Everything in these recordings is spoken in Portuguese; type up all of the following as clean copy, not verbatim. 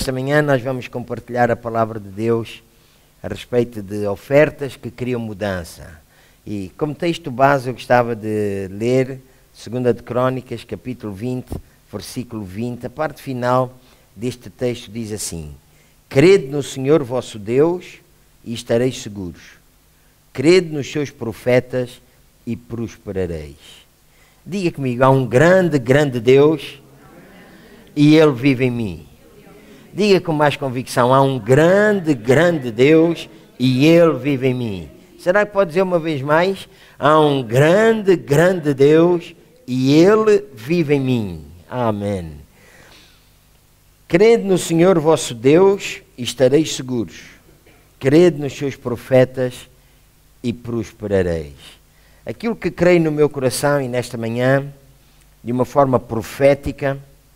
Esta manhã nós vamos compartilhar a palavra de Deus a respeito de ofertas que criam mudança. E como texto base eu gostava de ler 2 de Crônicas, capítulo 20, versículo 20. A parte final deste texto diz assim: crede no Senhor vosso Deus e estareis seguros. Crede nos seus profetas e prosperareis. Diga comigo, há um grande, grande Deus e Ele vive em mim. Diga com mais convicção, há um grande, grande Deus e Ele vive em mim. Será que pode dizer uma vez mais? Há um grande, grande Deus e Ele vive em mim. Amém. Crede no Senhor vosso Deus e estareis seguros. Crede nos seus profetas e prosperareis. Aquilo que creio no meu coração e nesta manhã, de uma forma profética,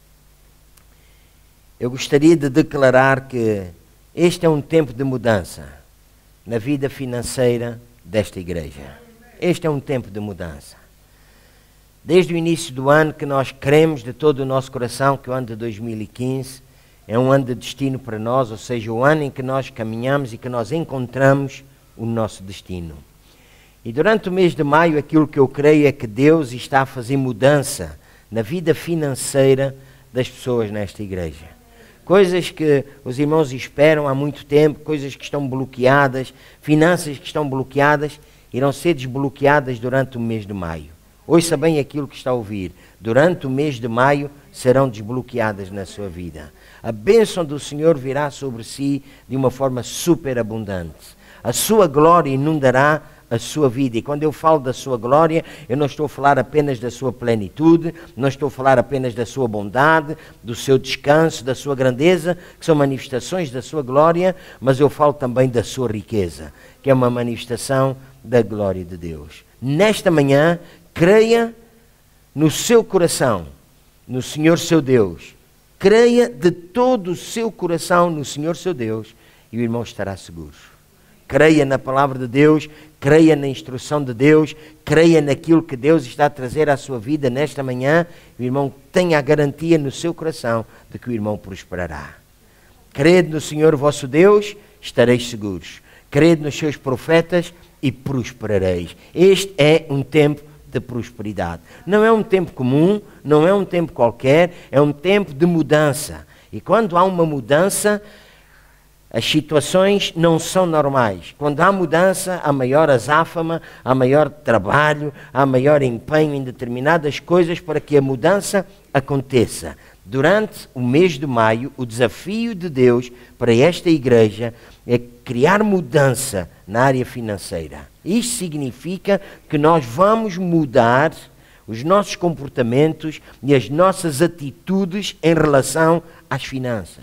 eu gostaria de declarar que este é um tempo de mudança na vida financeira desta igreja. Este é um tempo de mudança. Desde o início do ano que nós cremos de todo o nosso coração que o ano de 2015 é um ano de destino para nós, ou seja, o ano em que nós caminhamos e que nós encontramos o nosso destino. E durante o mês de maio aquilo que eu creio é que Deus está a fazer mudança na vida financeira das pessoas nesta igreja. Coisas que os irmãos esperam há muito tempo, coisas que estão bloqueadas, finanças que estão bloqueadas, irão ser desbloqueadas durante o mês de maio. Ouça bem aquilo que está a ouvir. Durante o mês de maio serão desbloqueadas na sua vida. A bênção do Senhor virá sobre si de uma forma superabundante. A sua glória inundará a sua vida. E quando eu falo da sua glória, eu não estou a falar apenas da sua plenitude, não estou a falar apenas da sua bondade, do seu descanso, da sua grandeza, que são manifestações da sua glória, mas eu falo também da sua riqueza, que é uma manifestação da glória de Deus. Nesta manhã, creia no seu coração, no Senhor seu Deus. Creia de todo o seu coração no Senhor seu Deus e o irmão estará seguro. Creia na palavra de Deus, creia na instrução de Deus, creia naquilo que Deus está a trazer à sua vida nesta manhã. O irmão tenha a garantia no seu coração de que o irmão prosperará. Crede no Senhor vosso Deus, estareis seguros. Crede nos seus profetas e prosperareis. Este é um tempo de prosperidade. Não é um tempo comum, não é um tempo qualquer, é um tempo de mudança. E quando há uma mudança, as situações não são normais. Quando há mudança, há maior azáfama, há maior trabalho, há maior empenho em determinadas coisas para que a mudança aconteça. Durante o mês de maio, o desafio de Deus para esta igreja é criar mudança na área financeira. Isto significa que nós vamos mudar os nossos comportamentos e as nossas atitudes em relação às finanças.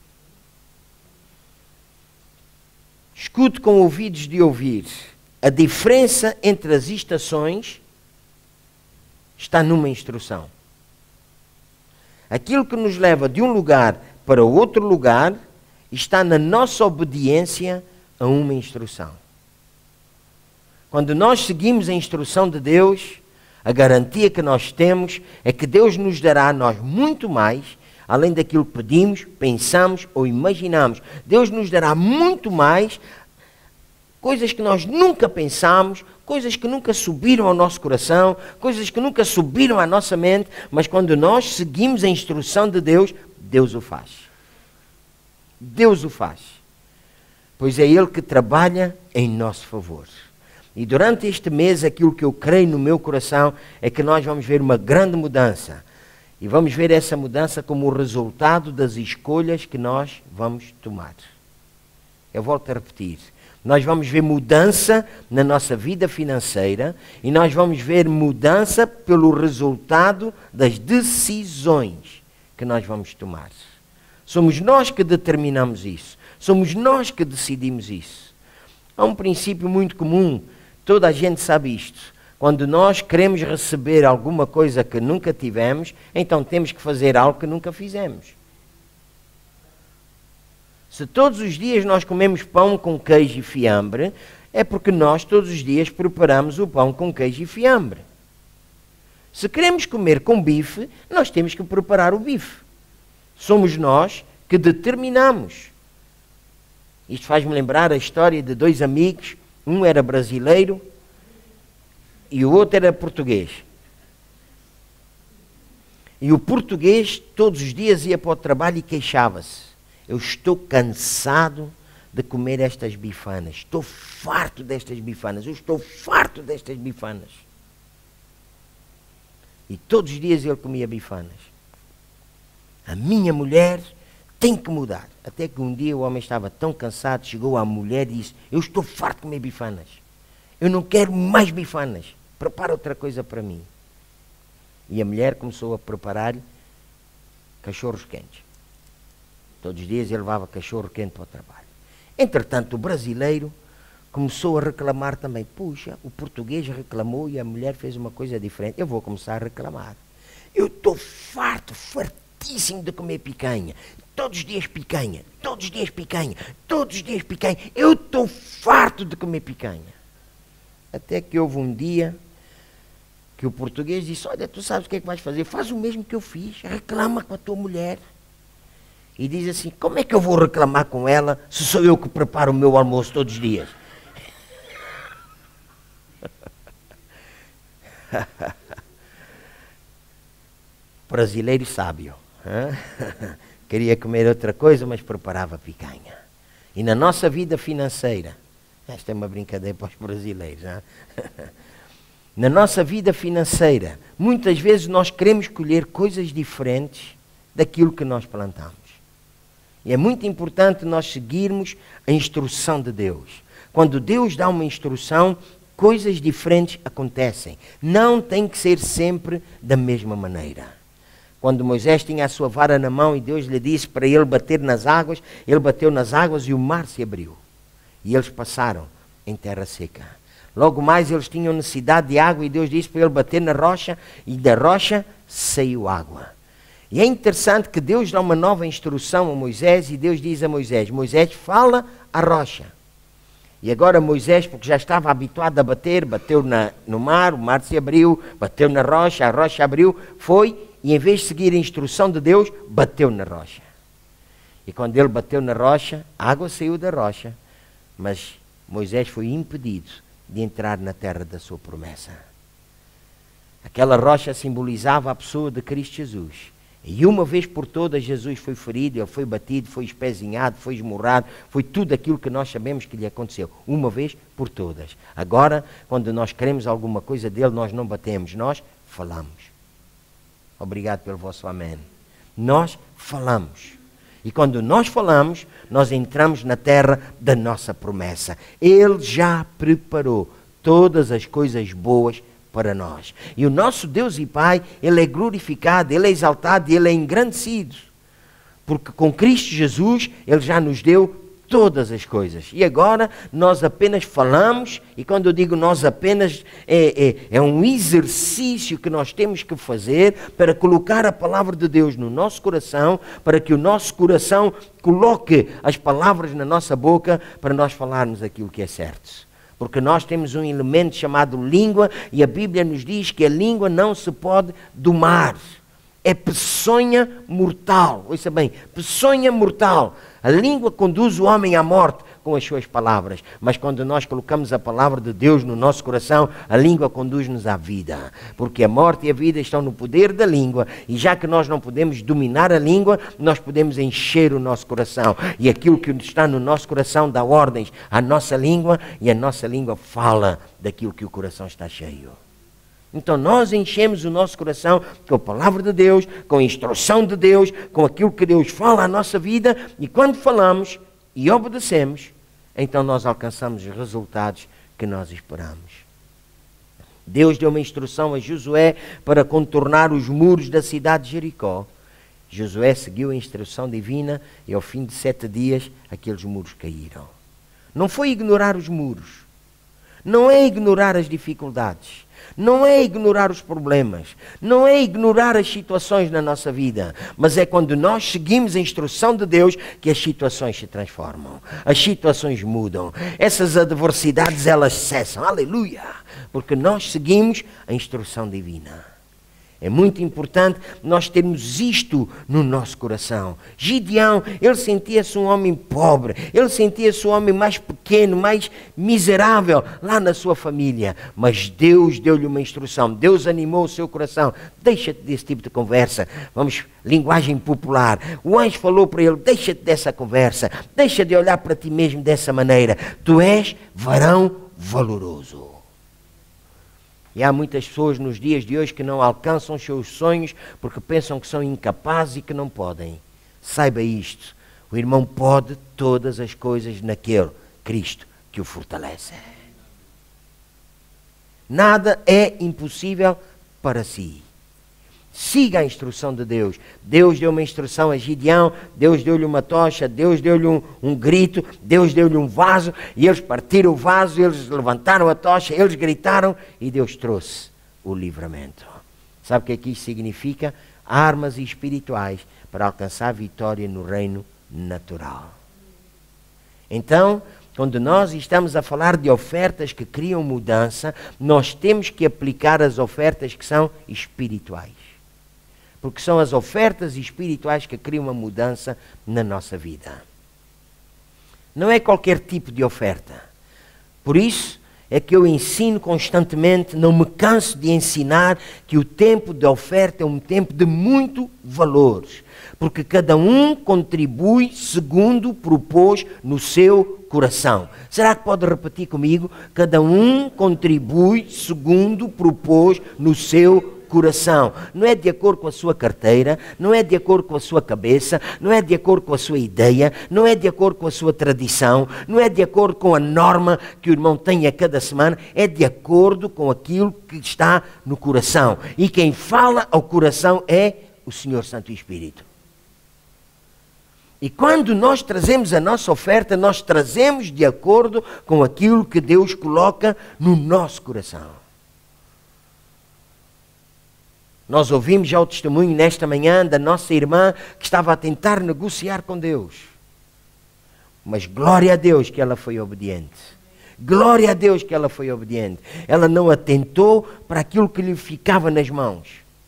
Escute com ouvidos de ouvir. A diferença entre as estações está numa instrução. Aquilo que nos leva de um lugar para outro lugar está na nossa obediência a uma instrução. Quando nós seguimos a instrução de Deus, a garantia que nós temos é que Deus nos dará a nós muito mais, além daquilo que pedimos, pensamos ou imaginamos. Deus nos dará muito mais, coisas que nós nunca pensamos, coisas que nunca subiram ao nosso coração, coisas que nunca subiram à nossa mente, mas quando nós seguimos a instrução de Deus, Deus o faz. Deus o faz. Pois é Ele que trabalha em nosso favor. E durante este mês, aquilo que eu creio no meu coração é que nós vamos ver uma grande mudança. E vamos ver essa mudança como o resultado das escolhas que nós vamos tomar. Eu volto a repetir. Nós vamos ver mudança na nossa vida financeira e nós vamos ver mudança pelo resultado das decisões que nós vamos tomar. Somos nós que determinamos isso. Somos nós que decidimos isso. Há um princípio muito comum, toda a gente sabe isto. Quando nós queremos receber alguma coisa que nunca tivemos, então temos que fazer algo que nunca fizemos. Se todos os dias nós comemos pão com queijo e fiambre, é porque nós todos os dias preparamos o pão com queijo e fiambre. Se queremos comer com bife, nós temos que preparar o bife. Somos nós que que determinamos. Isto faz-me lembrar a história de dois amigos, um era brasileiro e o outro era português. E o português todos os dias ia para o trabalho e queixava-se: eu estou cansado de comer estas bifanas, estou farto destas bifanas, eu estou farto destas bifanas. E todos os dias ele comia bifanas. A minha mulher tem que mudar. Até que um dia o homem estava tão cansado, chegou à mulher e disse: eu estou farto de comer bifanas, eu não quero mais bifanas, prepara outra coisa para mim. E a mulher começou a preparar-lhe cachorros quentes. Todos os dias ele levava cachorro quente para o trabalho. Entretanto, o brasileiro começou a reclamar também. Puxa, o português reclamou e a mulher fez uma coisa diferente. Eu vou começar a reclamar. Eu estou fartíssimo de comer picanha. Todos os dias picanha, todos os dias picanha, todos os dias picanha. Eu estou farto de comer picanha. Até que houve um dia que o português disse: olha, tu sabes o que é que vais fazer? Faz o mesmo que eu fiz, reclama com a tua mulher. E diz assim: como é que eu vou reclamar com ela se sou eu que preparo o meu almoço todos os dias? Brasileiro sábio. Queria comer outra coisa, mas preparava picanha. E na nossa vida financeira, esta é uma brincadeira para os brasileiros, na nossa vida financeira, muitas vezes nós queremos colher coisas diferentes daquilo que nós plantamos. E é muito importante nós seguirmos a instrução de Deus. Quando Deus dá uma instrução, coisas diferentes acontecem. Não tem que ser sempre da mesma maneira. Quando Moisés tinha a sua vara na mão e Deus lhe disse para ele bater nas águas, ele bateu nas águas e o mar se abriu. E eles passaram em terra seca. Logo mais eles tinham necessidade de água e Deus disse para ele bater na rocha e da rocha saiu água. E é interessante que Deus dá uma nova instrução a Moisés e Deus diz a Moisés: Moisés, fala à rocha. E agora Moisés, porque já estava habituado a bater, bateu no mar, o mar se abriu, bateu na rocha, a rocha abriu, foi e em vez de seguir a instrução de Deus, bateu na rocha. E quando ele bateu na rocha, a água saiu da rocha, mas Moisés foi impedido de entrar na terra da sua promessa. Aquela rocha simbolizava a pessoa de Cristo Jesus. E uma vez por todas Jesus foi ferido, ele foi batido, foi espezinhado, foi esmurrado, foi tudo aquilo que nós sabemos que lhe aconteceu. Uma vez por todas. Agora, quando nós queremos alguma coisa dele, nós não batemos, nós falamos. Obrigado pelo vosso amém. Nós falamos. E quando nós falamos, nós entramos na terra da nossa promessa. Ele já preparou todas as coisas boas para nós. E o nosso Deus e Pai, Ele é glorificado, Ele é exaltado, Ele é engrandecido. Porque com Cristo Jesus, Ele já nos deu todas as coisas. E agora nós apenas falamos, e quando eu digo nós apenas, é um exercício que nós temos que fazer para colocar a palavra de Deus no nosso coração, para que o nosso coração coloque as palavras na nossa boca, para nós falarmos aquilo que é certo. Porque nós temos um elemento chamado língua, e a Bíblia nos diz que a língua não se pode domar. É peçonha mortal. Ouça bem, peçonha mortal. A língua conduz o homem à morte com as suas palavras. Mas quando nós colocamos a palavra de Deus no nosso coração, a língua conduz-nos à vida. Porque a morte e a vida estão no poder da língua. E já que nós não podemos dominar a língua, nós podemos encher o nosso coração. E aquilo que está no nosso coração dá ordens à nossa língua, e a nossa língua fala daquilo que o coração está cheio. Então nós enchemos o nosso coração com a palavra de Deus, com a instrução de Deus, com aquilo que Deus fala à nossa vida, e quando falamos e obedecemos, então nós alcançamos os resultados que nós esperamos. Deus deu uma instrução a Josué para contornar os muros da cidade de Jericó. Josué seguiu a instrução divina e ao fim de 7 dias aqueles muros caíram. Não foi ignorar os muros, não é ignorar as dificuldades, não é ignorar os problemas, não é ignorar as situações na nossa vida, mas é quando nós seguimos a instrução de Deus que as situações se transformam, as situações mudam, essas adversidades elas cessam, aleluia, porque nós seguimos a instrução divina. É muito importante nós termos isto no nosso coração. Gideão, ele sentia-se um homem pobre, ele sentia-se um homem mais pequeno, mais miserável lá na sua família. Mas Deus deu-lhe uma instrução, Deus animou o seu coração. Deixa-te desse tipo de conversa. Vamos, linguagem popular. O anjo falou para ele, deixa-te dessa conversa, deixa de olhar para ti mesmo dessa maneira. Tu és varão valoroso. E há muitas pessoas nos dias de hoje que não alcançam os seus sonhos porque pensam que são incapazes e que não podem. Saiba isto, o irmão pode todas as coisas naquele Cristo que o fortalece. Nada é impossível para si. Siga a instrução de Deus. Deus deu uma instrução a Gideão, Deus deu-lhe uma tocha, Deus deu-lhe um grito, Deus deu-lhe um vaso, e eles partiram o vaso, eles levantaram a tocha, eles gritaram, e Deus trouxe o livramento. Sabe o que é que isto significa? Armas espirituais para alcançar a vitória no reino natural. Então, quando nós estamos a falar de ofertas que criam mudança, nós temos que aplicar as ofertas que são espirituais. Porque são as ofertas espirituais que criam uma mudança na nossa vida. Não é qualquer tipo de oferta. Por isso é que eu ensino constantemente, não me canso de ensinar que o tempo de oferta é um tempo de muito valor. Porque cada um contribui segundo propôs no seu coração. Será que pode repetir comigo? Cada um contribui segundo propôs no seu coração. Não é de acordo com a sua carteira, não é de acordo com a sua cabeça, não é de acordo com a sua ideia, não é de acordo com a sua tradição, não é de acordo com a norma que o irmão tem a cada semana, é de acordo com aquilo que está no coração. E quem fala ao coração é o Senhor Santo Espírito. E quando nós trazemos a nossa oferta, nós trazemos de acordo com aquilo que Deus coloca no nosso coração. Nós ouvimos já o testemunho nesta manhã da nossa irmã que estava a tentar negociar com Deus. Mas glória a Deus que ela foi obediente. Glória a Deus que ela foi obediente. Ela não atentou para aquilo que lhe ficava nas mãos.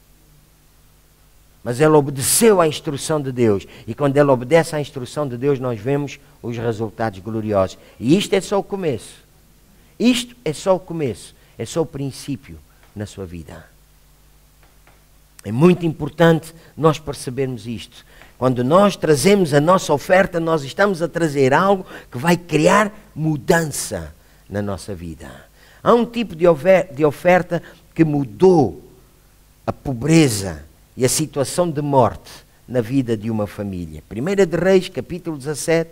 Mas ela obedeceu à instrução de Deus. E quando ela obedece à instrução de Deus, nós vemos os resultados gloriosos. E isto é só o começo. Isto é só o começo. É só o princípio na sua vida. É muito importante nós percebermos isto. Quando nós trazemos a nossa oferta, nós estamos a trazer algo que vai criar mudança na nossa vida. Há um tipo de oferta que mudou a pobreza e a situação de morte na vida de uma família. 1 de Reis, capítulo 17.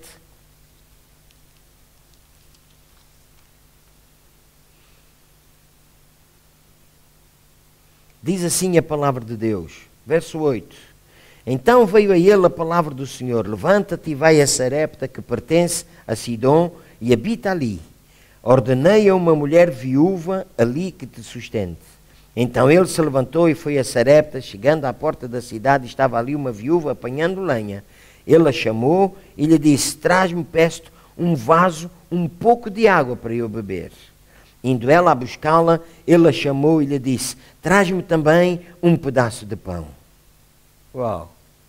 Diz assim a palavra de Deus, verso 8. Então veio a ele a palavra do Senhor, levanta-te e vai a Sarepta, que pertence a Sidom, e habita ali. Ordenei a uma mulher viúva ali que te sustente. Então ele se levantou e foi a Sarepta. Chegando à porta da cidade, estava ali uma viúva apanhando lenha. Ele a chamou e lhe disse, traz-me, peço-te, um vaso, um pouco de água para eu beber. Indo ela a buscá-la, ele a chamou e lhe disse, traz-me também um pedaço de pão. Uau!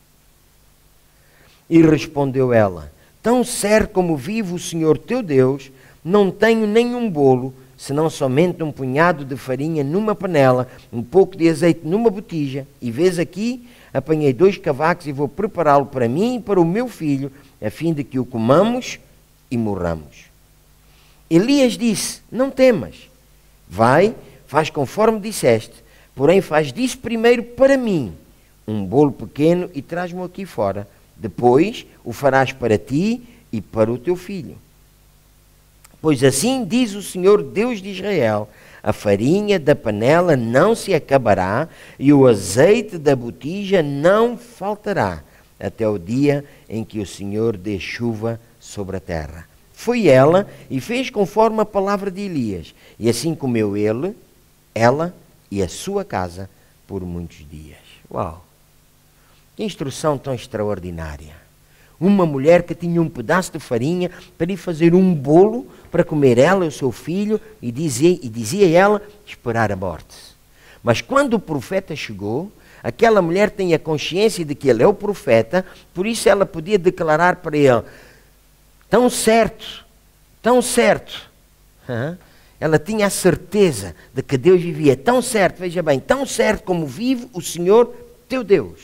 E respondeu ela, tão certo como vive o Senhor teu Deus, não tenho nenhum bolo, senão somente um punhado de farinha numa panela, um pouco de azeite numa botija, e vês aqui, apanhei 2 cavacos e vou prepará-lo para mim e para o meu filho, a fim de que o comamos e morramos. Elias disse, não temas, vai, faz conforme disseste, porém faz disso primeiro para mim, um bolo pequeno e traz-me aqui fora, depois o farás para ti e para o teu filho. Pois assim diz o Senhor Deus de Israel, a farinha da panela não se acabará e o azeite da botija não faltará, até o dia em que o Senhor dê chuva sobre a terra. Foi ela e fez conforme a palavra de Elias. E assim comeu ele, ela e a sua casa por muitos dias. Uau! Que instrução tão extraordinária. Uma mulher que tinha um pedaço de farinha para ir fazer um bolo para comer ela e o seu filho. E dizia ela, esperar a morte. Mas quando o profeta chegou, aquela mulher tem a consciência de que ele é o profeta, por isso ela podia declarar para ele, tão certo, tão certo. Ela tinha a certeza de que Deus vivia tão certo, veja bem, tão certo como vive o Senhor teu Deus.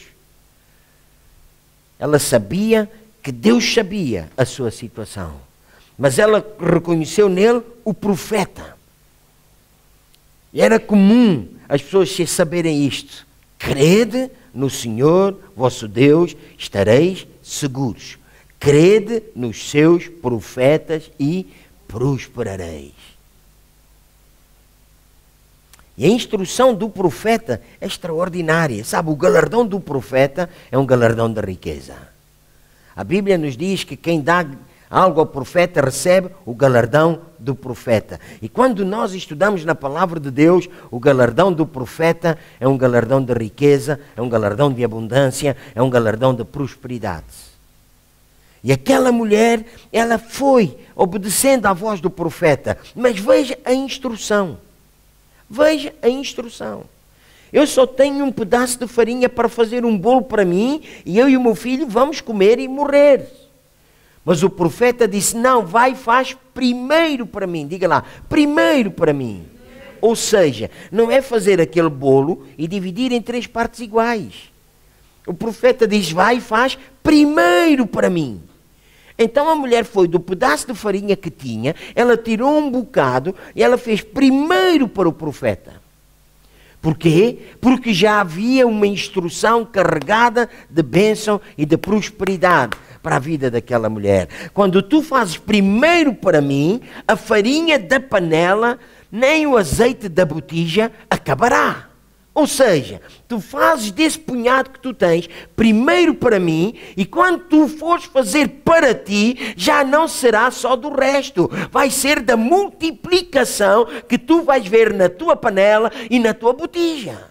Ela sabia que Deus sabia a sua situação, mas ela reconheceu nele o profeta. E era comum as pessoas saberem isto. Crede no Senhor vosso Deus, estareis seguros. Crede nos seus profetas e prosperareis. E a instrução do profeta é extraordinária. Sabe, o galardão do profeta é um galardão da riqueza. A Bíblia nos diz que quem dá algo ao profeta recebe o galardão do profeta. E quando nós estudamos na palavra de Deus, o galardão do profeta é um galardão de riqueza, é um galardão de abundância, é um galardão de prosperidade. E aquela mulher, ela foi obedecendo à voz do profeta. Mas veja a instrução. Veja a instrução. Eu só tenho um pedaço de farinha para fazer um bolo para mim e eu e o meu filho vamos comer e morrer. Mas o profeta disse, não, vai e faz primeiro para mim. Diga lá, primeiro para mim. Ou seja, não é fazer aquele bolo e dividir em 3 partes iguais. O profeta diz, vai e faz primeiro para mim. Então a mulher foi do pedaço de farinha que tinha, ela tirou um bocado e ela fez primeiro para o profeta. Por quê? Porque já havia uma instrução carregada de bênção e de prosperidade para a vida daquela mulher. Quando tu fazes primeiro para mim, a farinha da panela, nem o azeite da botija acabará. Ou seja, tu fazes desse punhado que tu tens primeiro para mim e quando tu fores fazer para ti, já não será só do resto. Vai ser da multiplicação que tu vais ver na tua panela e na tua botija.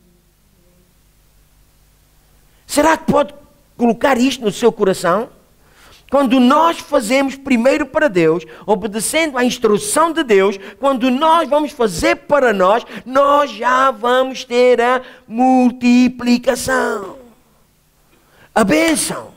Será que pode colocar isto no seu coração? Quando nós fazemos primeiro para Deus, obedecendo à instrução de Deus, quando nós vamos fazer para nós, nós já vamos ter a multiplicação. A bênção.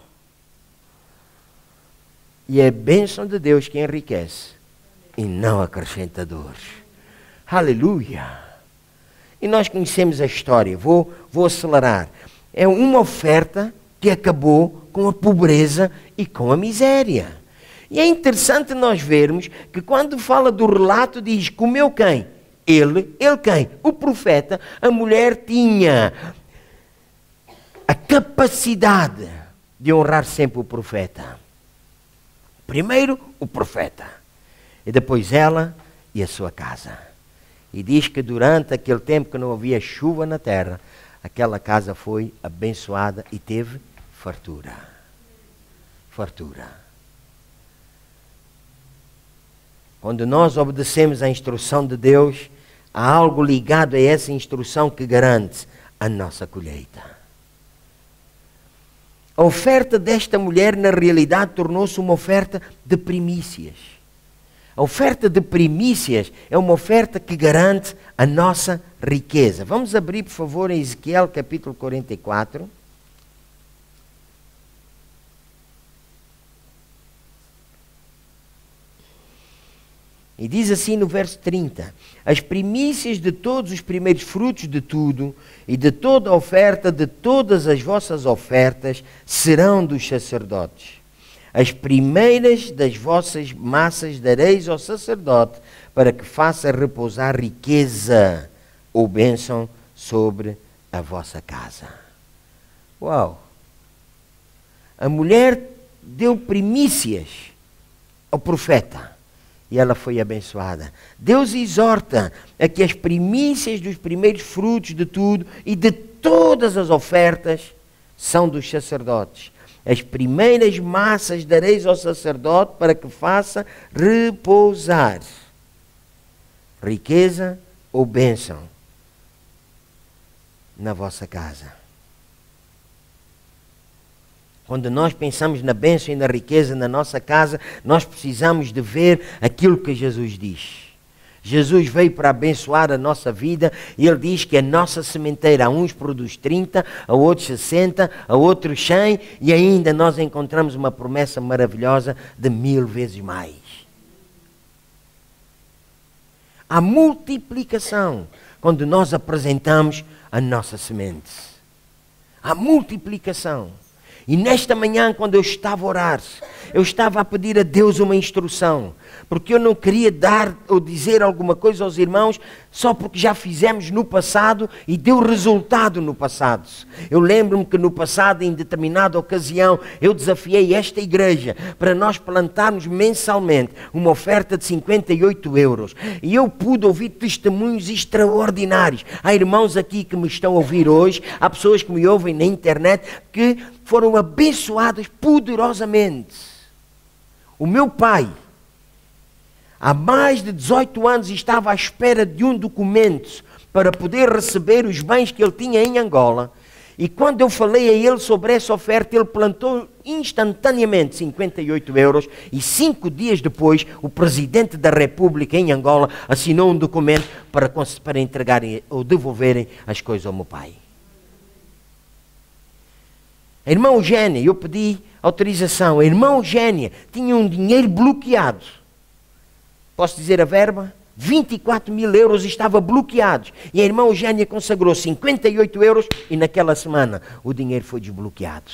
E é a bênção de Deus que enriquece e não acrescenta dores. Aleluia. E nós conhecemos a história. Vou acelerar. É uma oferta que acabou com a pobreza e com a miséria. E é interessante nós vermos que quando fala do relato diz, comeu quem? Ele quem? O profeta. A mulher tinha a capacidade de honrar sempre o profeta. Primeiro o profeta, e depois ela e a sua casa. E diz que durante aquele tempo que não havia chuva na terra, aquela casa foi abençoada e teve fartura. Fartura. Quando nós obedecemos à instrução de Deus, há algo ligado a essa instrução que garante a nossa colheita. A oferta desta mulher, na realidade, tornou-se uma oferta de primícias. A oferta de primícias é uma oferta que garante a nossa riqueza. Vamos abrir, por favor, em Ezequiel, capítulo 44. E diz assim no verso 30, as primícias de todos os primeiros frutos de tudo e de toda a oferta de todas as vossas ofertas serão dos sacerdotes. As primeiras das vossas massas dareis ao sacerdote para que faça repousar riqueza ou bênção sobre a vossa casa. Uau! A mulher deu primícias ao profeta. E ela foi abençoada. Deus exorta a que as primícias dos primeiros frutos de tudo e de todas as ofertas são dos sacerdotes. As primeiras massas dareis ao sacerdote para que faça repousar riqueza ou bênção na vossa casa. Quando nós pensamos na bênção e na riqueza na nossa casa, nós precisamos de ver aquilo que Jesus diz. Jesus veio para abençoar a nossa vida e Ele diz que a nossa sementeira, a uns produz 30, a outros 60, a outros 100 e ainda nós encontramos uma promessa maravilhosa de 1000 vezes mais. A multiplicação quando nós apresentamos a nossa semente. A multiplicação. E nesta manhã, quando eu estava a orar, eu estava a pedir a Deus uma instrução, porque eu não queria dar ou dizer alguma coisa aos irmãos só porque já fizemos no passado e deu resultado no passado. Eu lembro-me que no passado, em determinada ocasião, eu desafiei esta igreja para nós plantarmos mensalmente uma oferta de 58 euros. E eu pude ouvir testemunhos extraordinários. Há irmãos aqui que me estão a ouvir hoje, há pessoas que me ouvem na internet que foram abençoadas poderosamente. O meu pai, há mais de 18 anos, estava à espera de um documento para poder receber os bens que ele tinha em Angola. E quando eu falei a ele sobre essa oferta, ele plantou instantaneamente 58 euros e 5 dias depois o Presidente da República em Angola assinou um documento para entregarem ou devolverem as coisas ao meu pai. A irmã Eugénia, eu pedi autorização, a irmã Eugénia tinha um dinheiro bloqueado. Posso dizer a verba? 24.000 euros estava bloqueados. E a irmã Eugénia consagrou 58 euros e naquela semana o dinheiro foi desbloqueado.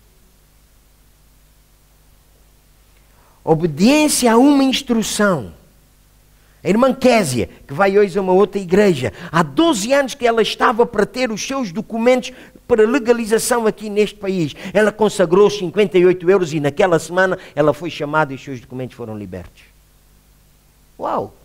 Obediência a uma instrução. A irmã Késia, que vai hoje a uma outra igreja, há 12 anos que ela estava para ter os seus documentos para legalização aqui neste país. Ela consagrou 58 euros e naquela semana ela foi chamada e os seus documentos foram libertos. Uau!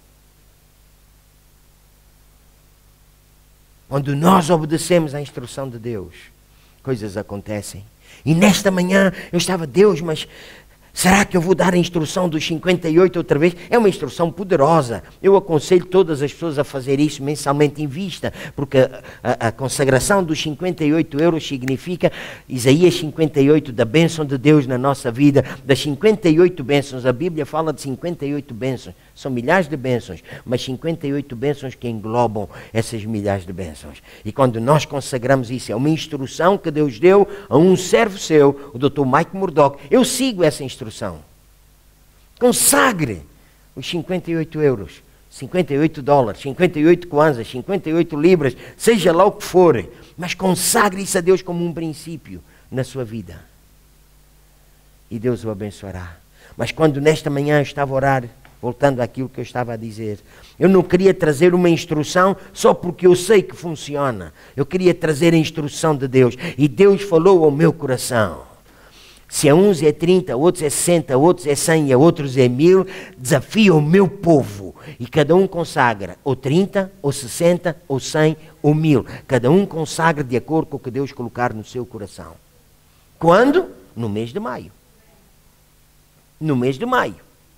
Quando nós obedecemos à instrução de Deus, coisas acontecem. E nesta manhã eu estava, Deus, mas será que eu vou dar a instrução dos 58 outra vez? É uma instrução poderosa. Eu aconselho todas as pessoas a fazer isso mensalmente em vista, porque a consagração dos 58 euros significa Isaías 58, da bênção de Deus na nossa vida, das 58 bênçãos. A Bíblia fala de 58 bênçãos. São milhares de bênçãos, mas 58 bênçãos que englobam essas milhares de bênçãos. E quando nós consagramos isso, é uma instrução que Deus deu a um servo seu, o Dr. Mike Murdock. Eu sigo essa instrução. Consagre os 58 euros, 58 dólares, 58 kwanzas, 58 libras, seja lá o que for. Mas consagre isso a Deus como um princípio na sua vida. E Deus o abençoará. Mas quando nesta manhã eu estava a orar, voltando àquilo que eu estava a dizer, eu não queria trazer uma instrução só porque eu sei que funciona. Eu queria trazer a instrução de Deus. E Deus falou ao meu coração. Se a uns é 30, a outros é 60, a outros é 100 e a outros é 1000, desafia o meu povo. E cada um consagra ou 30, ou 60, ou 100, ou 1000. Cada um consagra de acordo com o que Deus colocar no seu coração. Quando? No mês de maio. No mês de maio.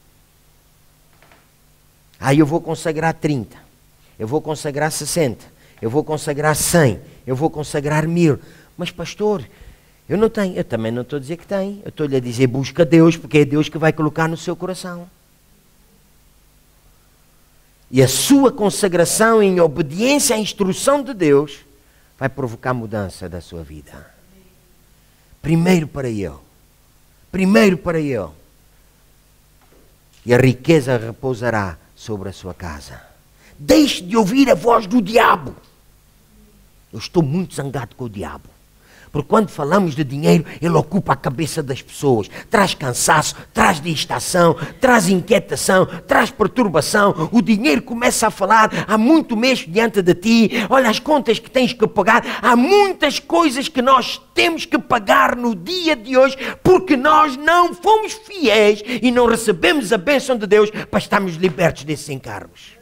Aí eu vou consagrar 30, eu vou consagrar 60, eu vou consagrar 100, eu vou consagrar 1000. Mas pastor, eu não tenho. Eu também não estou a dizer que tem. Eu estou-lhe a dizer, busca Deus, porque é Deus que vai colocar no seu coração. E a sua consagração em obediência à instrução de Deus vai provocar mudança da sua vida. Primeiro para Ele. Primeiro para Ele. E a riqueza repousará sobre a sua casa. Deixe de ouvir a voz do diabo. Eu estou muito zangado com o diabo. Porque quando falamos de dinheiro, ele ocupa a cabeça das pessoas. Traz cansaço, traz distração, traz inquietação, traz perturbação. O dinheiro começa a falar, há muito mês diante de ti. Olha as contas que tens que pagar. Há muitas coisas que nós temos que pagar no dia de hoje, porque nós não fomos fiéis e não recebemos a bênção de Deus para estarmos libertos desses encargos.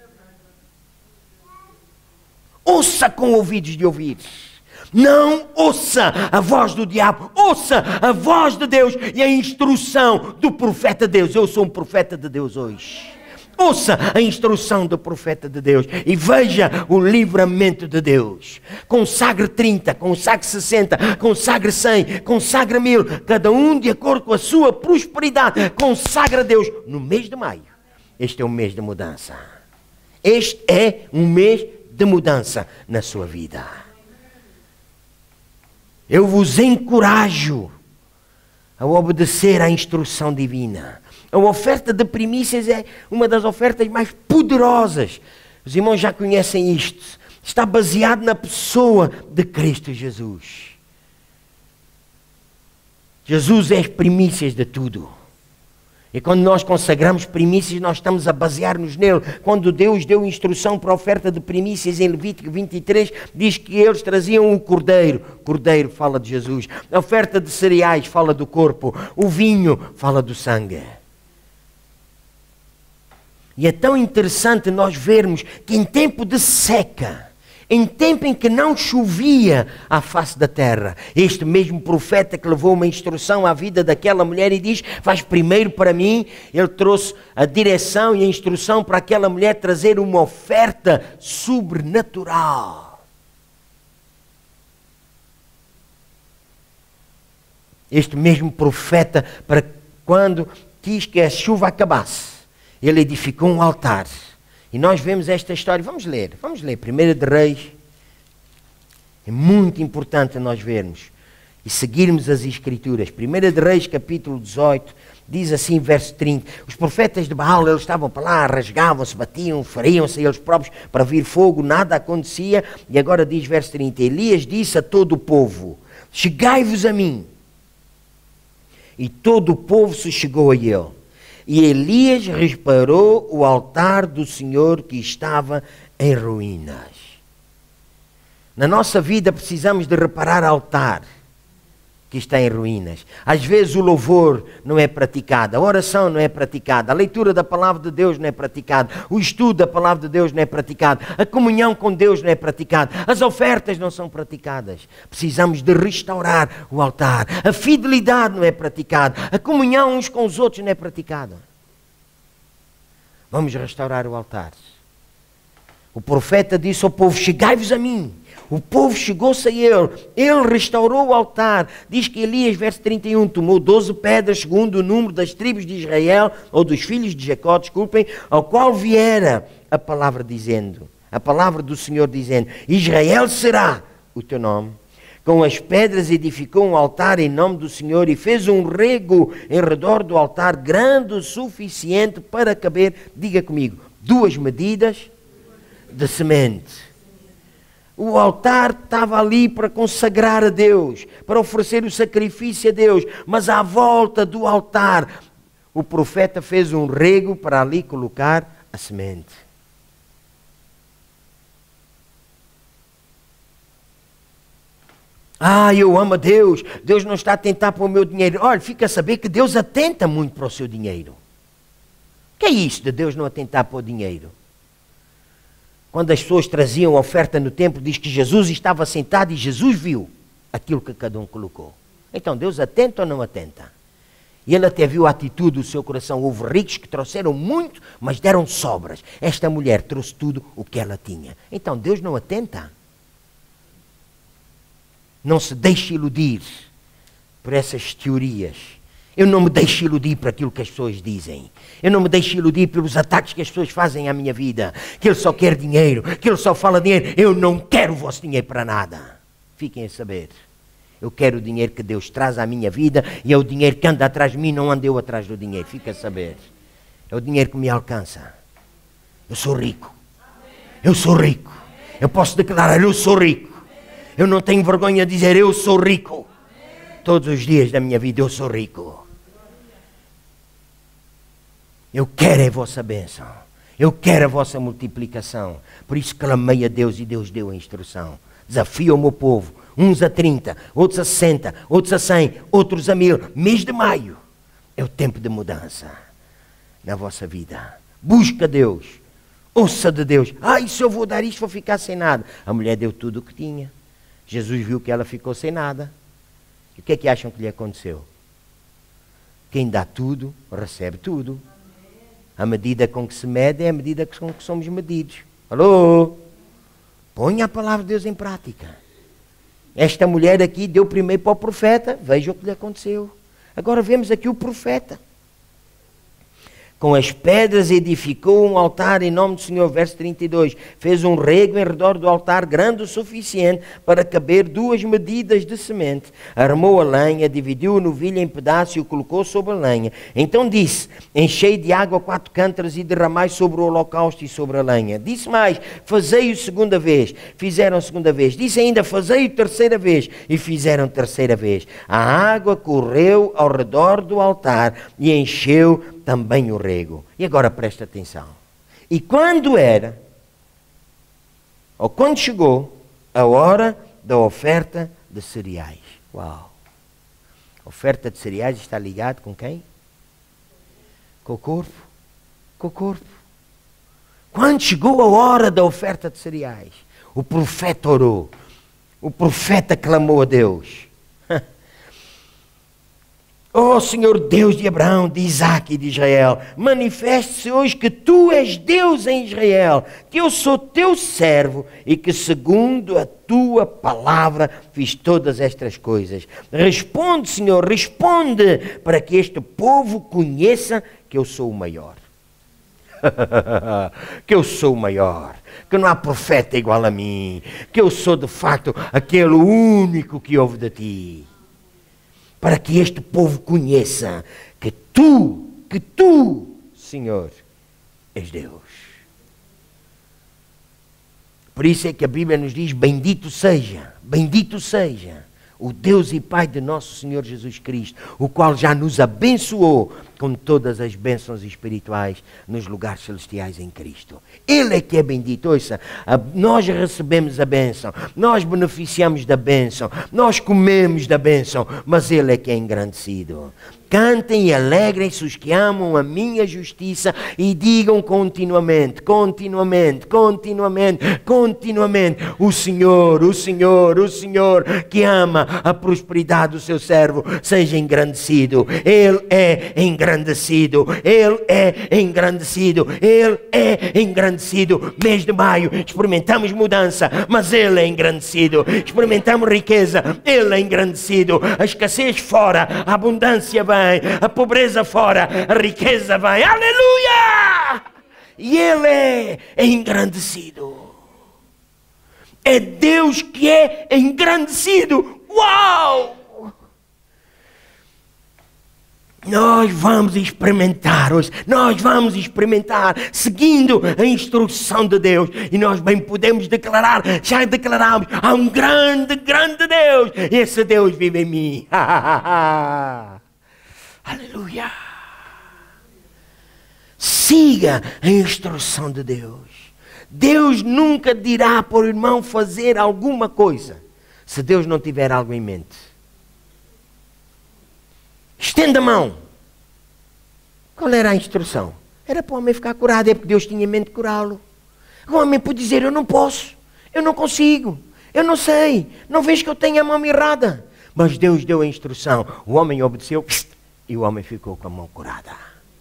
Ouça com ouvidos de ouvir. Não ouça a voz do diabo, ouça a voz de Deus e a instrução do profeta de Deus. Eu sou um profeta de Deus hoje. Ouça a instrução do profeta de Deus e veja o livramento de Deus. Consagre 30, consagre 60, consagre 100, consagre 1000, cada um de acordo com a sua prosperidade. Consagra a Deus no mês de maio. Este é o mês de mudança. Este é um mês de mudança na sua vida. Eu vos encorajo a obedecer à instrução divina. A oferta de primícias é uma das ofertas mais poderosas. Os irmãos já conhecem isto. Está baseado na pessoa de Cristo Jesus. Jesus é as primícias de tudo. E quando nós consagramos primícias, nós estamos a basear-nos nele. Quando Deus deu instrução para a oferta de primícias em Levítico 23, diz que eles traziam o cordeiro. Cordeiro fala de Jesus. A oferta de cereais fala do corpo. O vinho fala do sangue. E é tão interessante nós vermos que em tempo de seca, em tempo em que não chovia à face da terra, este mesmo profeta que levou uma instrução à vida daquela mulher e diz, faz primeiro para mim, ele trouxe a direção e a instrução para aquela mulher trazer uma oferta sobrenatural. Este mesmo profeta, para quando quis que a chuva acabasse, ele edificou um altar. E nós vemos esta história. Vamos ler. 1 de Reis. É muito importante nós vermos e seguirmos as Escrituras. 1 de Reis, capítulo 18, diz assim, verso 30. Os profetas de Baal, eles estavam para lá, rasgavam-se, batiam, feriam-se eles próprios para vir fogo, nada acontecia. E agora diz, verso 30, Elias disse a todo o povo, chegai-vos a mim. E todo o povo se chegou a ele. E Elias reparou o altar do Senhor que estava em ruínas. Na nossa vida precisamos de reparar altar que está em ruínas. Às vezes o louvor não é praticado, a oração não é praticada, a leitura da palavra de Deus não é praticada, o estudo da palavra de Deus não é praticado, a comunhão com Deus não é praticada, as ofertas não são praticadas. Precisamos de restaurar o altar. A fidelidade não é praticada, a comunhão uns com os outros não é praticada. Vamos restaurar o altar. O profeta disse ao povo, chegai-vos a mim. O povo chegou-se a ele. Ele restaurou o altar. Diz que Elias, verso 31, tomou 12 pedras, segundo o número das tribos de Israel, ou dos filhos de Jacó, desculpem, ao qual viera a palavra dizendo, a palavra do Senhor dizendo, Israel será o teu nome. Com as pedras edificou um altar em nome do Senhor e fez um rego em redor do altar grande o suficiente para caber, diga comigo, 2 medidas de semente. O altar estava ali para consagrar a Deus, para oferecer o sacrifício a Deus, mas à volta do altar o profeta fez um rego para ali colocar a semente. Eu amo a Deus, Deus não está a atentar para o meu dinheiro. Olha, fica a saber que Deus atenta muito para o seu dinheiro. O que é isso de Deus não atentar para o dinheiro? Quando as pessoas traziam a oferta no templo, diz que Jesus estava sentado e Jesus viu aquilo que cada um colocou. Então Deus atenta ou não atenta? E ele até viu a atitude do seu coração. Houve ricos que trouxeram muito, mas deram sobras. Esta mulher trouxe tudo o que ela tinha. Então Deus não atenta? Não se deixe iludir por essas teorias. Eu não me deixo iludir por aquilo que as pessoas dizem. Eu não me deixo iludir pelos ataques que as pessoas fazem à minha vida. Que ele só quer dinheiro, que ele só fala dinheiro. Eu não quero o vosso dinheiro para nada. Fiquem a saber. Eu quero o dinheiro que Deus traz à minha vida e é o dinheiro que anda atrás de mim, não ando eu atrás do dinheiro. Fica a saber. É o dinheiro que me alcança. Eu sou rico. Eu sou rico. Eu posso declarar, eu sou rico. Eu não tenho vergonha de dizer, eu sou rico. Todos os dias da minha vida eu sou rico. Eu quero a vossa bênção. Eu quero a vossa multiplicação. Por isso clamei a Deus e Deus deu a instrução. Desafio ao meu povo. Uns a 30, outros a 60, outros a 100, outros a 1000. Mês de maio é o tempo de mudança na vossa vida. Busca Deus. Ouça de Deus. Se eu vou dar isto, vou ficar sem nada. A mulher deu tudo o que tinha. Jesus viu que ela ficou sem nada. E o que é que acham que lhe aconteceu? Quem dá tudo, recebe tudo. A medida com que se mede é a medida com que somos medidos. Alô? Ponha a palavra de Deus em prática. Esta mulher aqui deu primeiro para o profeta. Veja o que lhe aconteceu. Agora vemos aqui o profeta. Com as pedras edificou um altar em nome do Senhor. Verso 32. Fez um rego em redor do altar grande o suficiente para caber 2 medidas de semente. Armou a lenha, dividiu a novilha em pedaços e o colocou sobre a lenha. Então disse: enchei de água 4 cântaros e derramai sobre o holocausto e sobre a lenha. Disse mais: fazei-o segunda vez. Fizeram segunda vez. Disse ainda: fazei-o terceira vez. E fizeram terceira vez. A água correu ao redor do altar e encheu também o rego. E agora presta atenção. E quando chegou a hora da oferta de cereais. Uau! A oferta de cereais está ligada com quem? Com o corpo. Com o corpo. Quando chegou a hora da oferta de cereais, o profeta orou. O profeta clamou a Deus. Ó Senhor Deus de Abraão, de Isaque e de Israel, manifeste-se hoje que Tu és Deus em Israel, que eu sou Teu servo e que segundo a Tua palavra fiz todas estas coisas. Responde, Senhor, responde, para que este povo conheça que eu sou o maior. Que eu sou o maior, que não há profeta igual a mim, que eu sou de facto aquele único que ouve de Ti. Para que este povo conheça que Tu, Senhor, és Deus. Por isso é que a Bíblia nos diz: bendito seja o Deus e Pai de nosso Senhor Jesus Cristo, o qual já nos abençoou com todas as bênçãos espirituais nos lugares celestiais em Cristo. Ele é que é bendito. Ouça, nós recebemos a bênção, nós beneficiamos da bênção, nós comemos da bênção, mas Ele é que é engrandecido. Cantem e alegrem-se os que amam a minha justiça e digam continuamente, o Senhor que ama a prosperidade do seu servo, seja engrandecido. Ele é engrandecido. Mês de maio experimentamos mudança, mas Ele é engrandecido. Experimentamos riqueza, Ele é engrandecido. A escassez fora, a abundância vem. A pobreza fora, a riqueza vem. Aleluia! E Ele é engrandecido. É Deus que é engrandecido. Uau! Nós vamos experimentar hoje, seguindo a instrução de Deus, e nós bem podemos declarar, já declaramos, há um grande Deus, esse Deus vive em mim. Aleluia! Siga a instrução de Deus. Deus nunca dirá para o irmão fazer alguma coisa se Deus não tiver algo em mente. Estenda a mão. Qual era a instrução? Era para o homem ficar curado, é porque Deus tinha em mente curá-lo. O homem pode dizer: eu não posso, eu não consigo, eu não sei, não vejo que eu tenho a mão errada. Mas Deus deu a instrução, o homem obedeceu e o homem ficou com a mão curada.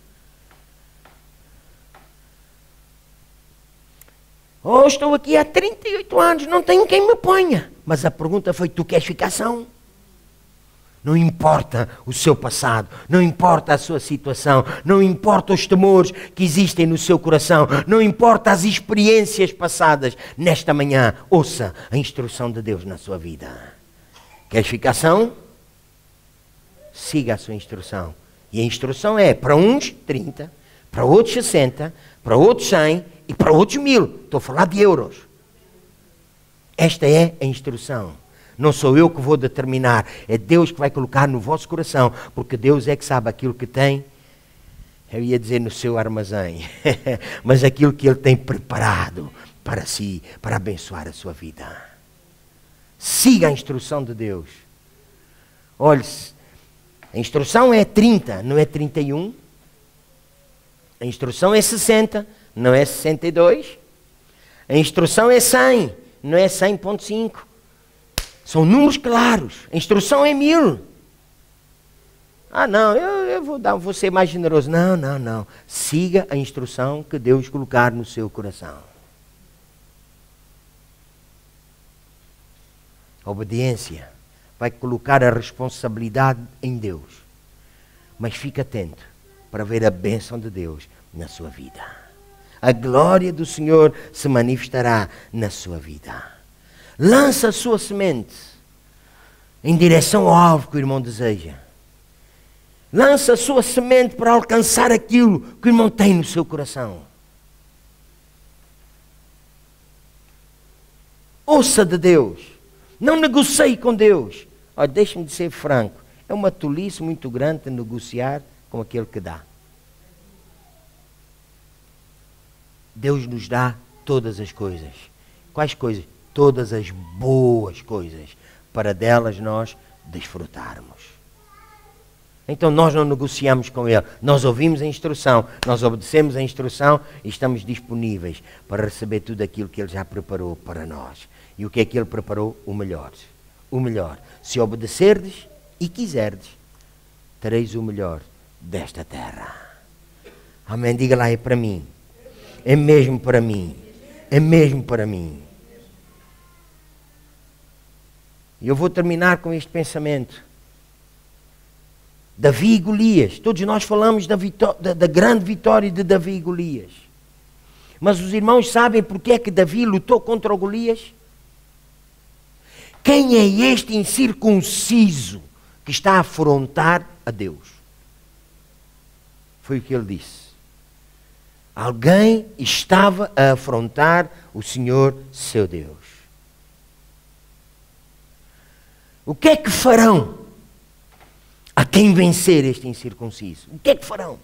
Oh, estou aqui há 38 anos, não tenho quem me ponha. Mas a pergunta foi: tu queres ficar são? Não importa o seu passado, não importa a sua situação, não importa os temores que existem no seu coração, não importa as experiências passadas. Nesta manhã, ouça a instrução de Deus na sua vida. Queres ficar são? Siga a sua instrução. E a instrução é: para uns 30, para outros 60, para outros 100 e para outros 1000. Estou a falar de euros. Esta é a instrução. Não sou eu que vou determinar, é Deus que vai colocar no vosso coração, porque Deus é que sabe aquilo que tem, eu ia dizer no seu armazém, mas aquilo que Ele tem preparado para si, para abençoar a sua vida. Siga a instrução de Deus. Olhe, a instrução é 30, não é 31. A instrução é 60, não é 62. A instrução é 100, não é 100.5. São números claros. A instrução é 1000. Ah, não, eu vou ser mais generoso. Não. Siga a instrução que Deus colocar no seu coração. A obediência vai colocar a responsabilidade em Deus. Mas fique atento. para ver a bênção de Deus na sua vida. A glória do Senhor se manifestará na sua vida. Lança a sua semente em direção ao alvo que o irmão deseja. Lança a sua semente para alcançar aquilo que o irmão tem no seu coração. Ouça de Deus. Não negocie com Deus. Olha, deixe-me ser franco. É uma tolice muito grande negociar com aquele que dá. Deus nos dá todas as coisas. Quais coisas? Todas as boas coisas, para delas nós desfrutarmos. Então nós não negociamos com Ele, nós ouvimos a instrução, nós obedecemos a instrução e estamos disponíveis para receber tudo aquilo que Ele já preparou para nós. E o que é que Ele preparou? O melhor. O melhor. Se obedecerdes e quiserdes, tereis o melhor desta terra. Amém? Diga lá, é para mim. É mesmo para mim. É mesmo para mim. E eu vou terminar com este pensamento. Davi e Golias. Todos nós falamos da grande vitória de Davi e Golias. Mas os irmãos sabem porque é que Davi lutou contra o Golias? Quem é este incircunciso que está a afrontar a Deus? Foi o que ele disse. Alguém estava a afrontar o Senhor, seu Deus. O que é que farão a quem vencer este incircunciso? O que é que farão?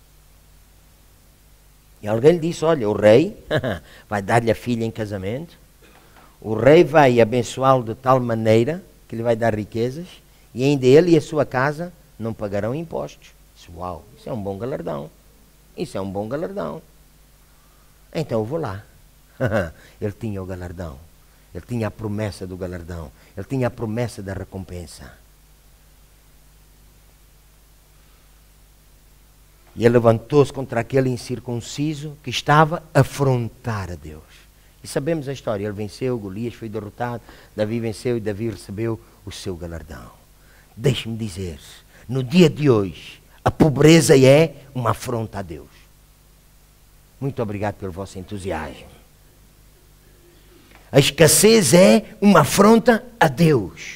E alguém lhe disse, olha, o rei vai dar-lhe a filha em casamento, o rei vai abençoá-lo de tal maneira que lhe vai dar riquezas, e ainda ele e a sua casa não pagarão impostos. Uau, isso é um bom galardão. Isso é um bom galardão. Então eu vou lá. Ele tinha o galardão. Ele tinha a promessa do galardão. Ele tinha a promessa da recompensa. E ele levantou-se contra aquele incircunciso que estava a afrontar a Deus. E sabemos a história. Ele venceu, Golias foi derrotado, Davi venceu e Davi recebeu o seu galardão. Deixe-me dizer, no dia de hoje, a pobreza é uma afronta a Deus. Muito obrigado pelo vosso entusiasmo. A escassez é uma afronta a Deus.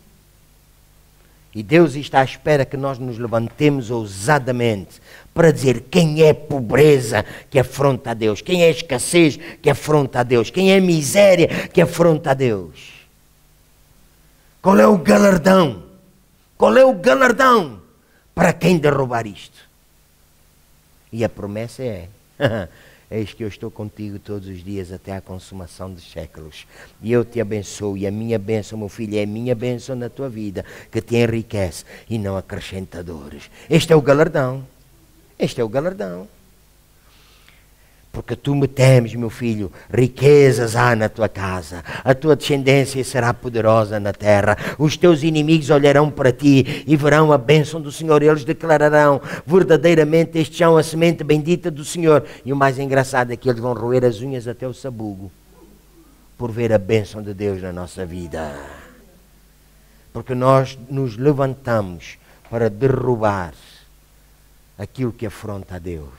E Deus está à espera que nós nos levantemos ousadamente para dizer quem é pobreza que afronta a Deus, quem é escassez que afronta a Deus, quem é miséria que afronta a Deus. Qual é o galardão? Qual é o galardão para quem derrubar isto? E a promessa é... Eis que eu estou contigo todos os dias até a consumação dos séculos. E eu te abençoo, e a minha bênção, meu filho, é a minha bênção na tua vida, que te enriquece e não acrescenta dores. Este é o galardão. Este é o galardão. Porque tu me temes, meu filho, riquezas há na tua casa, a tua descendência será poderosa na terra, os teus inimigos olharão para ti e verão a bênção do Senhor, eles declararão, verdadeiramente estes são a semente bendita do Senhor. E o mais engraçado é que eles vão roer as unhas até o sabugo, por ver a bênção de Deus na nossa vida. Porque nós nos levantamos para derrubar aquilo que afronta a Deus.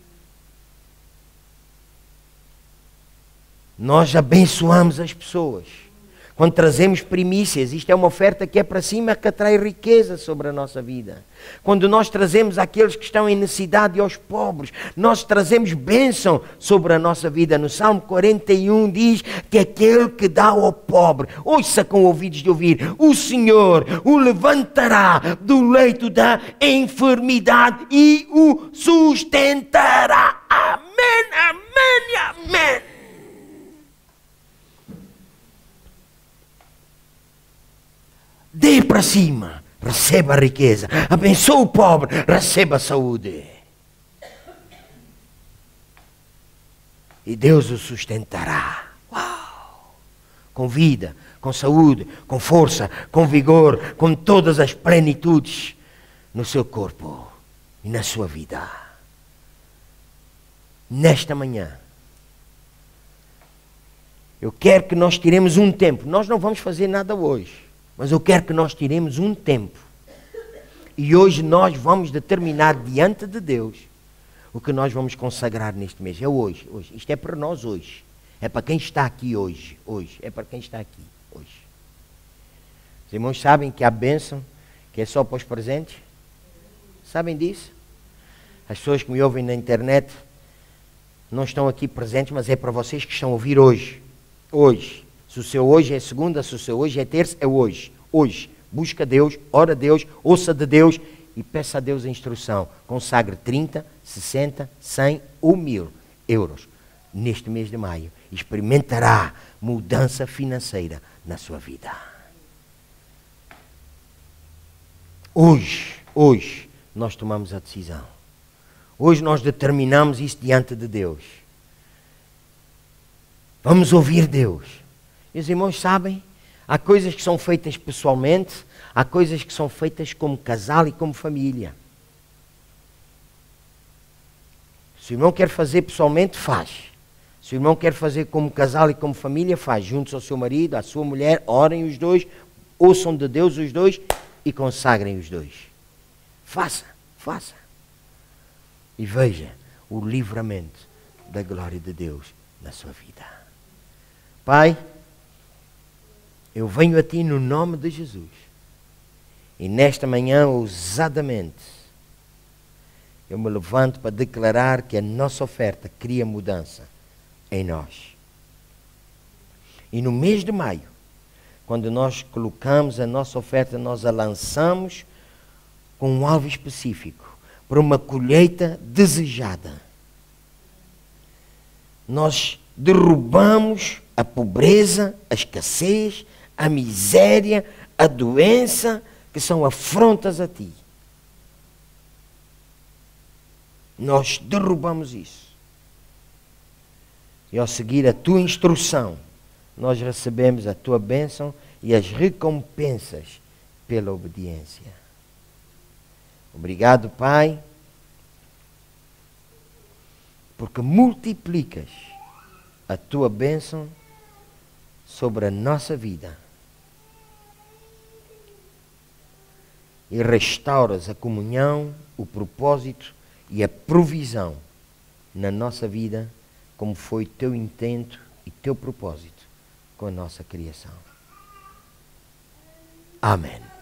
Nós abençoamos as pessoas. Quando trazemos primícias, isto é uma oferta que é para cima, que atrai riqueza sobre a nossa vida. Quando nós trazemos àqueles que estão em necessidade e aos pobres, nós trazemos bênção sobre a nossa vida. No Salmo 41 diz que aquele que dá ao pobre, ouça com ouvidos de ouvir, o Senhor o levantará do leito da enfermidade e o sustentará. Amém, amém, amém. Dê para cima, receba a riqueza. Abençoe o pobre, receba a saúde. E Deus o sustentará. Uau! Com vida, com saúde, com força, com vigor, com todas as plenitudes no seu corpo e na sua vida. Nesta manhã, eu quero que nós tiremos um tempo. Nós não vamos fazer nada hoje. Mas eu quero que nós tiremos um tempo E hoje nós vamos determinar diante de Deus o que nós vamos consagrar neste mês. É hoje, hoje. Isto é para nós hoje. É para quem está aqui hoje. Hoje. É para quem está aqui hoje. Os irmãos sabem que há bênção que é só para os presentes? Sabem disso? As pessoas que me ouvem na internet não estão aqui presentes, mas é para vocês que estão a ouvir hoje. Hoje. Se o seu hoje é segunda, se o seu hoje é terça, é hoje. Hoje. Busca Deus, ora a Deus, ouça de Deus e peça a Deus a instrução. Consagre 30, 60, 100 ou 1000 euros neste mês de maio. Experimentará mudança financeira na sua vida. Hoje, nós tomamos a decisão. Hoje nós determinamos isso diante de Deus. Vamos ouvir Deus. E os irmãos sabem, há coisas que são feitas pessoalmente, há coisas que são feitas como casal e como família. Se o irmão quer fazer pessoalmente, faz. Se o irmão quer fazer como casal e como família, faz. Juntos ao seu marido, à sua mulher, orem os dois, ouçam de Deus os dois e consagrem os dois. Faça. E veja o livramento da glória de Deus na sua vida. Pai, eu venho a Ti no nome de Jesus. E nesta manhã, ousadamente, eu me levanto para declarar que a nossa oferta cria mudança em nós. E no mês de maio, quando nós colocamos a nossa oferta, nós a lançamos com um alvo específico, para uma colheita desejada. Nós derrubamos a pobreza, a escassez, a miséria, a doença, que são afrontas a Ti. Nós derrubamos isso. E ao seguir a Tua instrução, nós recebemos a Tua bênção e as recompensas pela obediência. Obrigado, Pai, porque multiplicas a Tua bênção sobre a nossa vida e restauras a comunhão, o propósito e a provisão na nossa vida, como foi Teu intento e Teu propósito com a nossa criação. Amém.